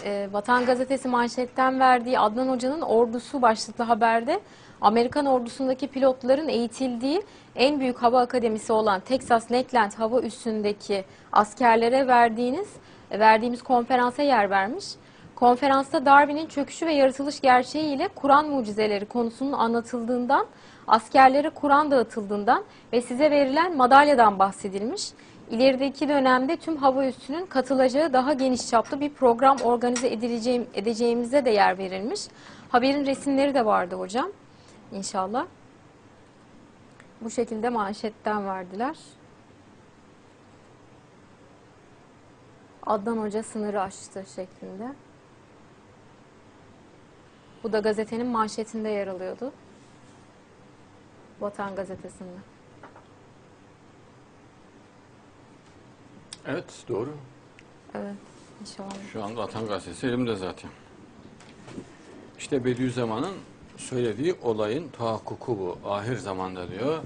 Vatan Gazetesi manşetten verdiği Adnan Hoca'nın ordusu başlıklı haberde Amerikan ordusundaki pilotların eğitildiği en büyük hava akademisi olan Texas Lakeland hava üssündeki askerlere verdiğimiz konferansa yer vermiş. Konferansta Darwin'in çöküşü ve yaratılış gerçeği ile Kur'an mucizeleri konusunun anlatıldığından, askerlere Kur'an dağıtıldığından ve size verilen madalyadan bahsedilmiş. İlerideki dönemde tüm hava üssünün katılacağı daha geniş çaplı bir program organize edeceğimize de yer verilmiş. Haberin resimleri de vardı hocam. İnşallah. Bu şekilde manşetten verdiler. Adnan Hoca sınırı aştı şeklinde. Bu da gazetenin manşetinde yer alıyordu. Vatan Gazetesi'nde. Evet, doğru. Evet, inşallah. Şu anda Vatan Gazetesi elimde zaten. İşte Bediüzzaman'ın söylediği olayın tahakkuku bu. Ahir zamanda diyor.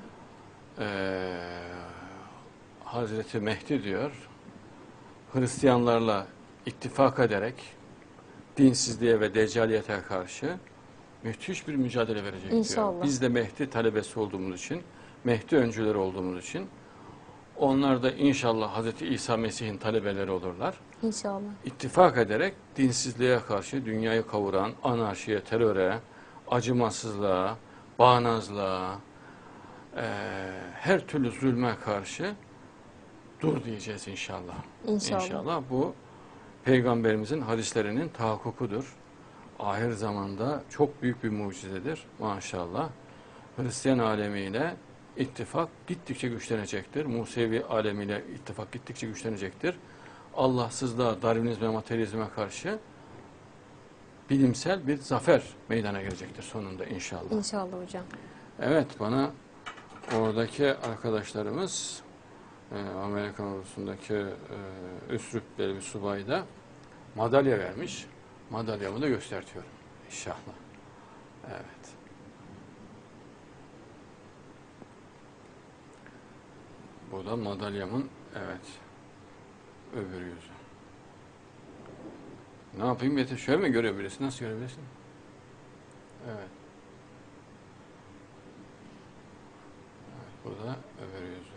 Hazreti Mehdi diyor, Hristiyanlarla ittifak ederek dinsizliğe ve deccaliyete karşı müthiş bir mücadele verecek İnşallah. diyor. Biz de Mehdi talebesi olduğumuz için, Mehdi öncüleri olduğumuz için onlar da inşallah Hazreti İsa Mesih'in talebeleri olurlar. İnşallah. İttifak ederek dinsizliğe karşı dünyayı kavuran anarşiye, teröre, acımasızlığa, bağnazlığa, her türlü zulme karşı dur diyeceğiz inşallah. İnşallah. İnşallah bu Peygamberimizin hadislerinin tahakkukudur. Ahir zamanda çok büyük bir mucizedir maşallah. Hristiyan alemiyle ittifak gittikçe güçlenecektir. Musevi alemiyle ittifak gittikçe güçlenecektir. Allahsızlığa, Darwinizme, materyalizme karşı bilimsel bir zafer meydana gelecektir sonunda inşallah. İnşallah hocam. Evet, bana oradaki arkadaşlarımız Amerikan ordusundaki üst rütbeli bir subay da madalya vermiş. Madalyamı da göstertiyorum inşallah. Evet. Bu da madalyamın öbür yüzü. Ne yapayım Yeter? Şöyle mi görebilirsin? Nasıl görebilirsin? Evet. Burada öbür yüzü.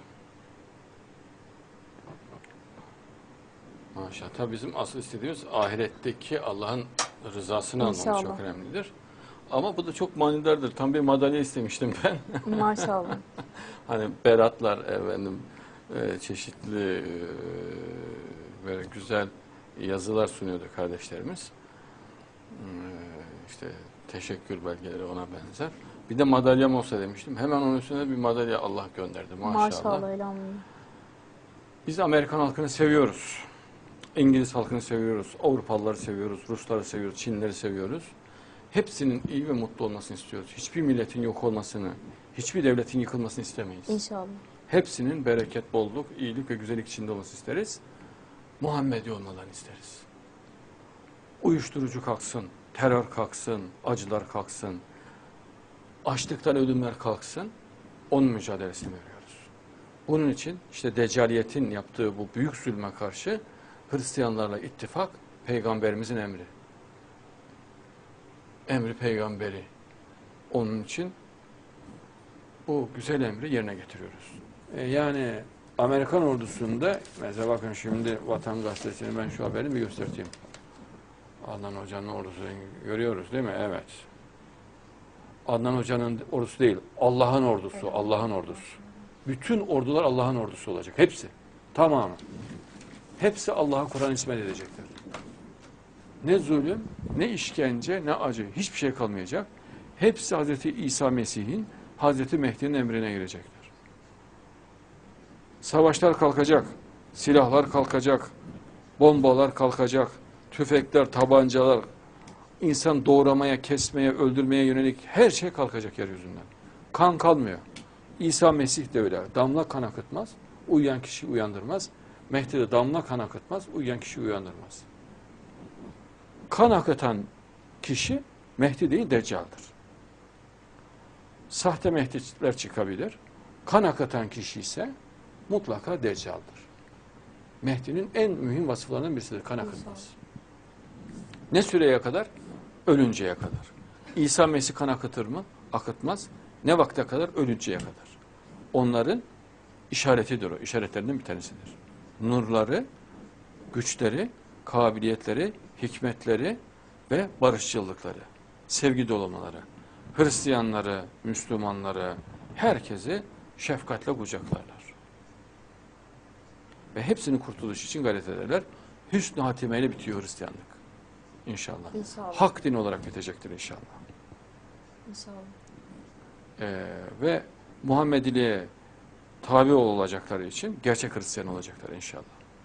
Maşallah. Tabii bizim asıl istediğimiz ahiretteki Allah'ın rızasını almamız İnşallah. çok önemlidir. Ama bu da çok manidardır. Tam bir madalya istemiştim ben. Maşallah. Hani beratlar çeşitli böyle güzel yazılar sunuyordu kardeşlerimiz. İşte teşekkür belgeleri ona benzer. Bir de madalyam olsa demiştim. Hemen onun üstüne bir madalya Allah gönderdi maşallah. Maşallah elhamdülillah. Biz Amerikan halkını seviyoruz. İngiliz halkını seviyoruz. Avrupalıları seviyoruz. Rusları seviyoruz. Çinlileri seviyoruz. Hepsinin iyi ve mutlu olmasını istiyoruz. Hiçbir milletin yok olmasını, hiçbir devletin yıkılmasını istemeyiz. İnşallah. Hepsinin bereket, bolluk, iyilik ve güzellik içinde olmasını isteriz. Muhammedi olmalarını isteriz. Uyuşturucu kalksın, terör kalksın, acılar kalksın, açlıktan ölümler kalksın, onun mücadelesini veriyoruz. Bunun için işte Deccaliyetin yaptığı bu büyük zulme karşı Hristiyanlarla ittifak Peygamberimizin emri. Emri peygamberi. Onun için bu güzel emri yerine getiriyoruz. Yani Amerikan ordusunda mesela bakın şimdi Vatan Gazetesi'ni ben şu haberi bir göstereyim. Adnan Hoca'nın ordusunu görüyoruz değil mi? Evet. Adnan Hoca'nın ordusu değil. Allah'ın ordusu. Evet. Allah'ın ordusu. Bütün ordular Allah'ın ordusu olacak. Hepsi. Tamamı. Hepsi Allah'a Kur'an hizmet edecekler. Ne zulüm, ne işkence, ne acı. Hiçbir şey kalmayacak. Hepsi Hazreti İsa Mesih'in, Hazreti Mehdi'nin emrine girecekler. Savaşlar kalkacak, silahlar kalkacak, bombalar kalkacak, tüfekler, tabancalar, insan doğramaya, kesmeye, öldürmeye yönelik her şey kalkacak yeryüzünden. Kan kalmıyor. İsa Mesih de öyle. Damla kan akıtmaz, uyuyan kişi uyandırmaz. Mehdi de damla kan akıtmaz, uyuyan kişi uyandırmaz. Kan akıtan kişi Mehdi değil, Deccal'dır. Sahte Mehdiler çıkabilir. Kan akıtan kişi ise mutlaka Deccal'dır. Mehdi'nin en mühim vasıflarından birisidir, kan akıtmaz. Ne süreye kadar? Ölünceye kadar. İsa Mesih kan akıtır mı? Akıtmaz. Ne vakte kadar? Ölünceye kadar. Onların işaretidir o. İşaretlerinden bir tanesidir. Nurları, güçleri, kabiliyetleri, hikmetleri ve barışçıllıkları, sevgi dolamaları, Hristiyanları, Müslümanları, herkesi şefkatle kucaklarlar. Ve hepsinin kurtuluş için gayret ederler. Hüsnü hatimeyle bitiyor Hristiyanlık. İnşallah. İnşallah. Hak din olarak bitecektir inşallah. İnşallah. Ve Muhammediliğe tabi olacakları için gerçek Hristiyan olacaklar inşallah.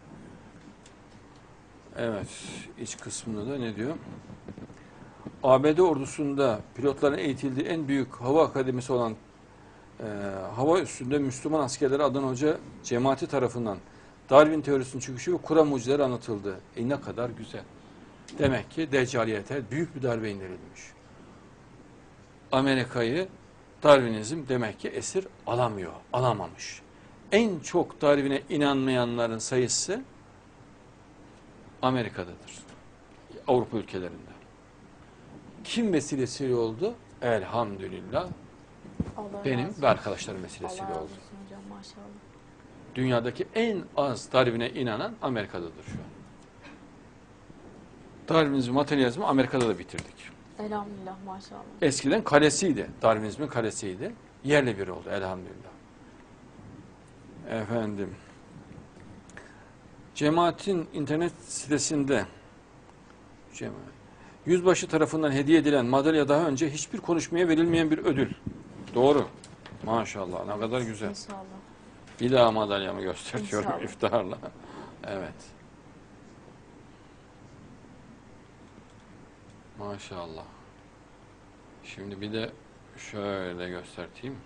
Evet, iç kısmında da ne diyor? ABD ordusunda pilotların eğitildiği en büyük hava akademisi olan hava üstünde Müslüman askerleri Adnan Hoca cemaati tarafından Darwin teorisinin çıkışı ve Kur'an mucizeleri anlatıldı. Ne kadar güzel. Demek ki Deccaliyete büyük bir darbe indirilmiş. Amerika'yı Darwinizm demek ki esir alamıyor, alamamış. En çok Darwin'e inanmayanların sayısı Amerika'dadır. Avrupa ülkelerinde. Kim vesilesiyle oldu? Elhamdülillah. Allah Benim razı ve arkadaşlarım vesilesiyle Allah razı oldu. olsun hocam, maşallah. Dünyadaki en az Darwin'e inanan Amerika'dadır şu an. Darwinizmi, materyalizmi Amerika'da da bitirdik. Elhamdülillah, maşallah. Eskiden kalesiydi. Darwinizmin kalesiydi. Yerle bir oldu elhamdülillah. Efendim. Cemaatin internet sitesinde yüzbaşı tarafından hediye edilen madalya daha önce hiçbir konuşmaya verilmeyen bir ödül. Doğru. Maşallah, ne kadar güzel. İnşallah. Bir daha madalyamı gösteriyorum İnşallah. iftarla. Evet. Maşallah. Şimdi bir de şöyle göstereyim.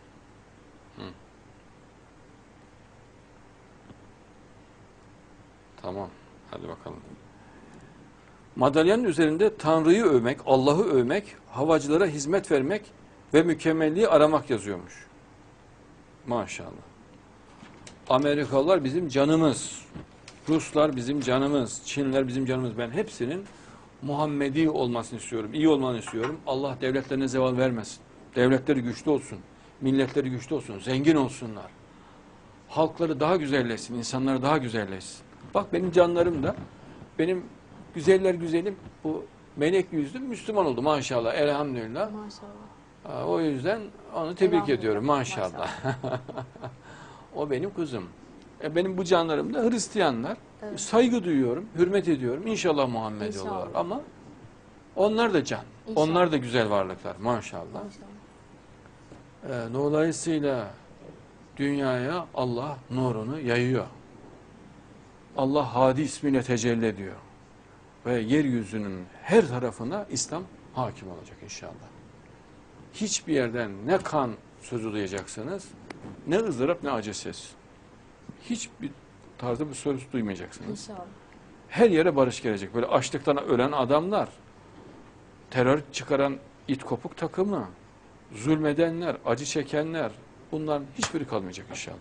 Tamam. Hadi bakalım. Madalyanın üzerinde Tanrı'yı övmek, Allah'ı övmek, havacılara hizmet vermek ve mükemmelliği aramak yazıyormuş. Maşallah. Amerikalılar bizim canımız. Ruslar bizim canımız. Çinliler bizim canımız. Ben hepsinin Muhammedi olmasını istiyorum. İyi olmasını istiyorum. Allah devletlerine zeval vermesin. Devletleri güçlü olsun. Milletleri güçlü olsun. Zengin olsunlar. Halkları daha güzelleşsin. İnsanları daha güzelleşsin. Bak benim canlarım da, benim güzeller güzelim, bu melek yüzlü Müslüman oldu maşallah. Elhamdülillah. Maşallah. O yüzden onu tebrik Elhamdülillah, ediyorum maşallah. O benim kuzum. Benim bu canlarım da Hristiyanlar. Evet. Saygı duyuyorum, hürmet ediyorum. İnşallah Muhammed İnşallah. olurlar. Ama onlar da can. İnşallah. Onlar da güzel varlıklar maşallah. Maşallah. Dolayısıyla dünyaya Allah nurunu yayıyor. Allah Hadi ismiyle tecelli ediyor. Ve yeryüzünün her tarafına İslam hakim olacak inşallah. Hiçbir yerden ne kan sözü duyacaksınız, ne ızdırap ne acı ses. Hiçbir tarzda bir söz duymayacaksınız. İnşallah. Her yere barış gelecek. Böyle açlıktan ölen adamlar, terör çıkaran it kopuk takımı, zulmedenler, acı çekenler, bunların hiçbiri kalmayacak inşallah.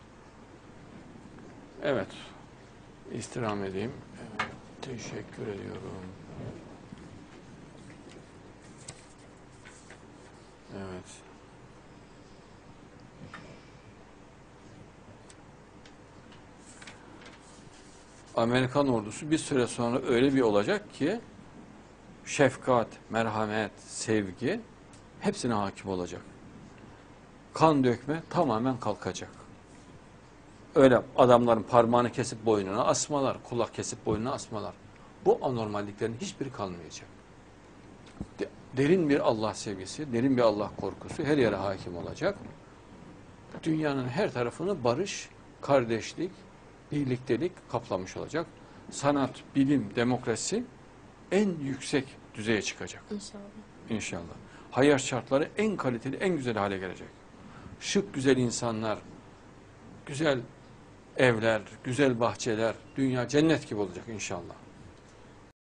Evet. İstirham edeyim. Teşekkür ediyorum. Evet. Amerikan ordusu bir süre sonra öyle bir olacak ki şefkat, merhamet, sevgi hepsine hakim olacak. Kan dökme tamamen kalkacak. Öyle adamların parmağını kesip boynuna asmalar, kulak kesip boynuna asmalar. Bu anormalliklerin hiçbiri kalmayacak. Derin bir Allah sevgisi, derin bir Allah korkusu her yere hakim olacak. Dünyanın her tarafını barış, kardeşlik, birliktelik kaplamış olacak. Sanat, bilim, demokrasi en yüksek düzeye çıkacak. İnşallah. İnşallah. Hayat şartları en kaliteli, en güzel hale gelecek. Şık, güzel insanlar, güzel evler, güzel bahçeler, dünya cennet gibi olacak inşallah.